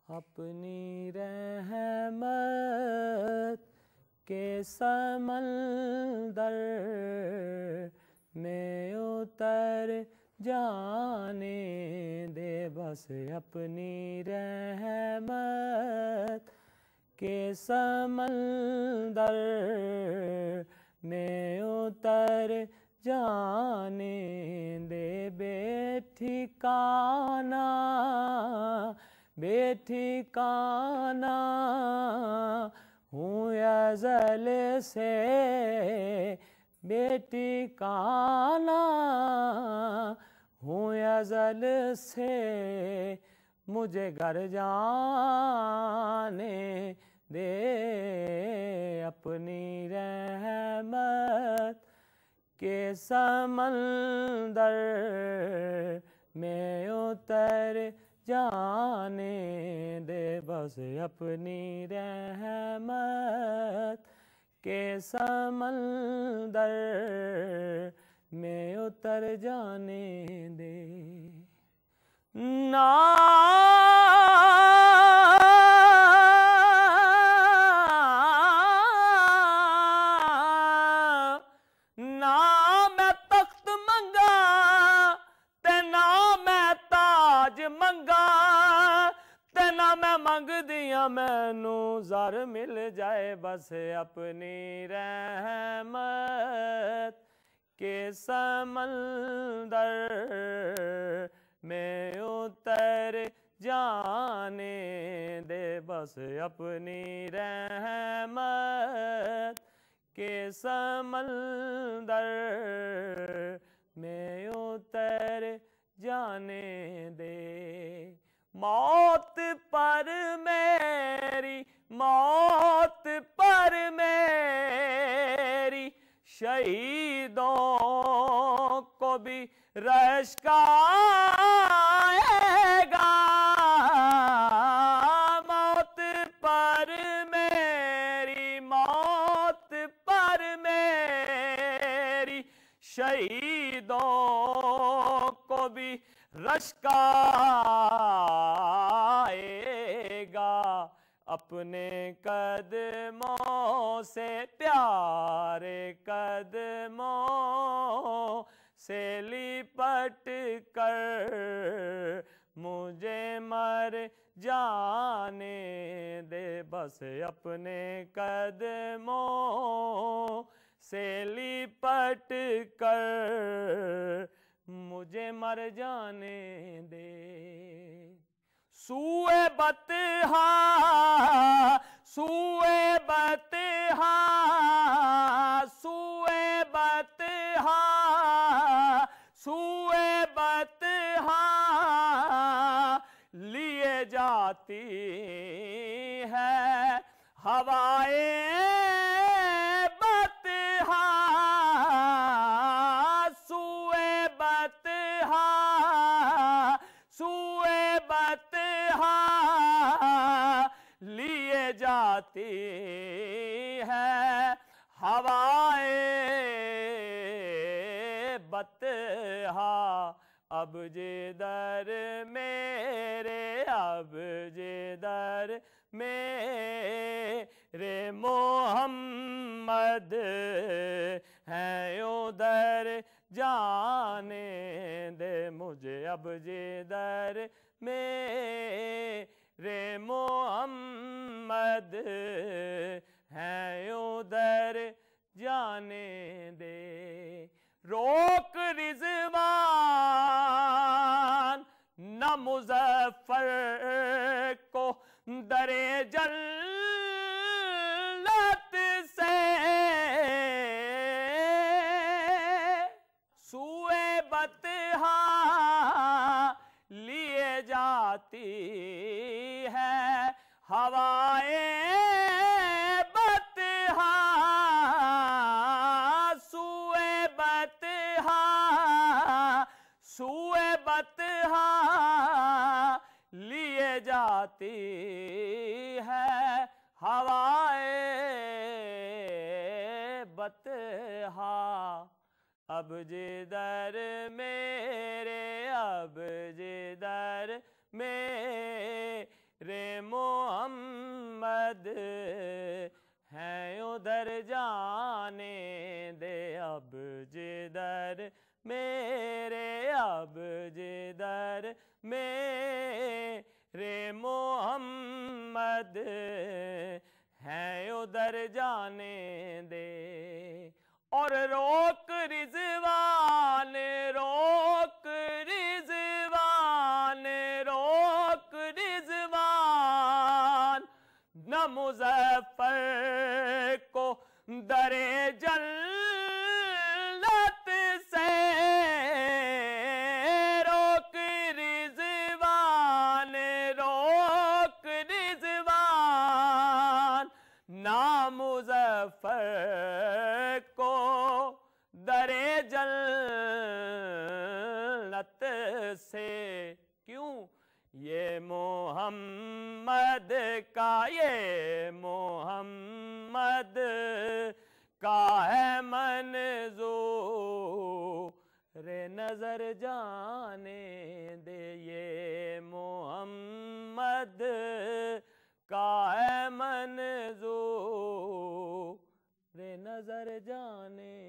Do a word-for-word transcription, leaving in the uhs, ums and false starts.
अपनी रहमत के समंदर में उतर जाने दे, बस अपनी रहमत के समंदर में उतर जाने दे। बेठिकाना बेठिकाना हूँ अज़ल से, बेठिकाना हूँ अज़ल से, मुझे घर जाने दे। अपनी रहमत के समंदर में उतर जाने दे, बस अपनी रहमत के समंदर में उतर जाने दे। ना ना मैं तख्त मंगा ते ना मैं ताज मंगा, ते ना मैं मंग दिया मैनू ज़र मिल जाए, बस अपनी रहमत के समंदर में उतर जाने दे, बस अपनी रहमत के समंदर में उतर जाने दे। मौत पर मेरी, मौत पर मेरी, शहीदों को भी रश्क आएगा। मौत पर मेरी, मौत पर मेरी, शहीदों को भी रश्क आएगा। अपने कदमों से, प्यारे कदमों से लिपट कर मुझे मर जाने दे, बस अपने कदमों से लिपट कर मुझे मर जाने दे। सूए बतहा, सूए बतहा, सूए बतहा, सूए बतहा लिए जाती है हवाएं बतहा। सूए बतहा, सूए बतहा लिए जाती है हवाएं बतहा। अब जिधर मेरे, अब जिधर मेरे मोहम्मद हैं, उधर जाने दे मुझे। अब जिधर मेरे मोहम्मद हैं, उधर जाने दे। रोक रिज़वान न मुज़फ़्फ़र को दरे जन्नत से। सूए बतहा लिए जाती है हवाएं बतहा। सूए बतहा, सूए बतहा लिए जाती है हवाएं बतहा। अब जिधर मेरे, अब जिधर मेरे रे मोहम्मद हैं उधर जाने दे, अब जिधर मेरे अब जिधर मेरे मोहम्मद हैं उधर जाने दे। और रोक रिजवान रोक रिजवान रोक रिजवान न मुज़फ़्फ़र को दरे जन्नत से, रोक रिजवान रोक रिजवान ना मुज़फ़्फ़र को दरे जन्नत से। क्यों? ये मोहम्मद का ये मोहम्मद का है मंज़ूर नज़र जाने दे, ये मोहम्मद का है मंज़ूर नज़र जाने